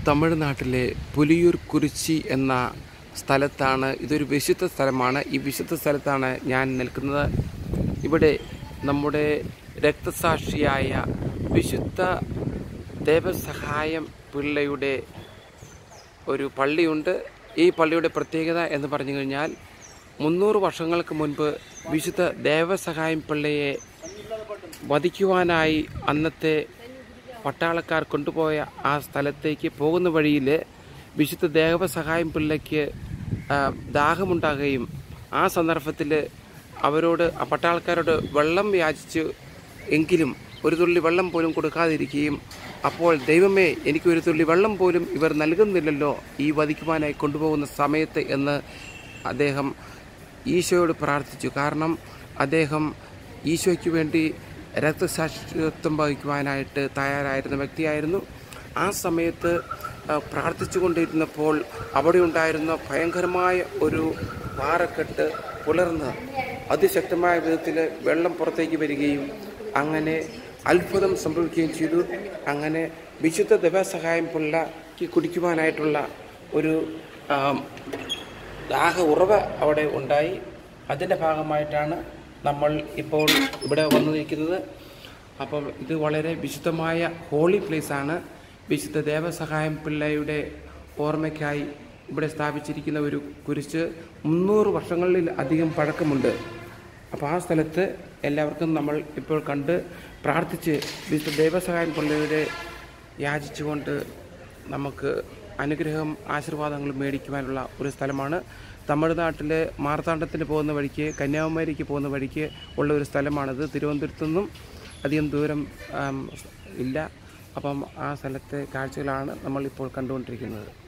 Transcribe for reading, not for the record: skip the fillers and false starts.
തമിഴ്നാട്ടിലെ പുലിയൂർ കുരിശി എന്ന സ്ഥലത്താണ്. ഇതൊരു വിശുദ്ധ സ്ഥലമാണ്. ഈ വിശുദ്ധ സ്ഥലത്താണ് ഞാൻ നിൽക്കുന്നത്. ഇവിടെ നമ്മുടെ രക്തസാക്ഷിയായ വിശുദ്ധ ദേവസഹായം പിള്ളയുടെ ഒരു പള്ളിയുണ്ട്. ഈ പള്ളിയുടെ പ്രത്യേകത എന്ന് പറഞ്ഞു കഴിഞ്ഞാൽ 300 വർഷങ്ങൾക്ക് മുൻപ് വിശുദ്ധ ദേവസഹായം പിള്ളയെ വധിക്കുവാനായി അന്നത്തെ പട്ടാളക്കാർ കൊണ്ടുപോയ ആ സ്ഥലത്തേക്ക് പോകുന്ന വഴിയിൽ വിശുദ്ധ ദേവസഹായം പിള്ളയ്ക്ക് ദാഹമുണ്ടാകുകയും ആ സന്ദർഭത്തിൽ അവരോട് ആ പട്ടാളക്കാരോട് വെള്ളം യാചിച്ചു എങ്കിലും ഒരു തുള്ളി വെള്ളം പോലും കൊടുക്കാതിരിക്കുകയും, അപ്പോൾ ദൈവമേ, എനിക്ക് ഒരു തുള്ളി വെള്ളം പോലും ഇവർ നൽകുന്നില്ലല്ലോ ഈ വധിക്കുവാനായി കൊണ്ടുപോകുന്ന സമയത്ത് എന്ന് അദ്ദേഹം ഈശോയോട് പ്രാർത്ഥിച്ചു. കാരണം അദ്ദേഹം ഈശോയ്ക്ക് വേണ്ടി രക്തസാക്ഷിത്വം വഹിക്കുവാനായിട്ട് തയ്യാറായിരുന്ന വ്യക്തിയായിരുന്നു. ആ സമയത്ത് പ്രാർത്ഥിച്ചു കൊണ്ടിരുന്നപ്പോൾ അവിടെ ഉണ്ടായിരുന്ന ഭയങ്കരമായ ഒരു പാറക്കെട്ട് പുലർന്ന് അതിശക്തമായ വിധത്തിൽ വെള്ളം പുറത്തേക്ക് വരികയും അങ്ങനെ അത്ഭുതം സംഭവിക്കുകയും ചെയ്തു. അങ്ങനെ വിശുദ്ധ ദേവസഹായം പിള്ളയ്ക്ക് കുടിക്കുവാനായിട്ടുള്ള ഒരു ദാഹ ഉറവ് അവിടെ ഉണ്ടായി. അതിൻ്റെ ഭാഗമായിട്ടാണ് നമ്മൾ ഇപ്പോൾ ഇവിടെ വന്നിരിക്കുന്നത്. അപ്പം ഇത് വളരെ വിശുദ്ധമായ ഹോളി പ്ലേസാണ്. വിശുദ്ധ ദേവസഹായം പിള്ളയുടെ ഓർമ്മയ്ക്കായി ഇവിടെ സ്ഥാപിച്ചിരിക്കുന്ന ഒരു കുരിശ് 300 വർഷങ്ങളിൽ അധികം പഴക്കമുണ്ട്. അപ്പോൾ ആ സ്ഥലത്ത് എല്ലാവർക്കും നമ്മൾ ഇപ്പോൾ കണ്ട് പ്രാർത്ഥിച്ച് വിശുദ്ധ ദേവസഹായം പിള്ളയുടെ യാചിച്ചുകൊണ്ട് നമുക്ക് അനുഗ്രഹം ആശീർവാദങ്ങളും മേടിക്കുവാനുള്ള ഒരു സ്ഥലമാണ്. തമിഴ്നാട്ടിലെ മാർത്താണ്ഡത്തിന് പോകുന്ന വഴിക്ക്, കന്യാകുമാരിക്ക് പോകുന്ന വഴിക്ക് ഉള്ള ഒരു സ്ഥലമാണിത്. തിരുവനന്തപുരത്തുനിന്നും അധികം ദൂരം ഇല്ല. അപ്പം ആ സ്ഥലത്തെ കാഴ്ചകളാണ് നമ്മളിപ്പോൾ കണ്ടുകൊണ്ടിരിക്കുന്നത്.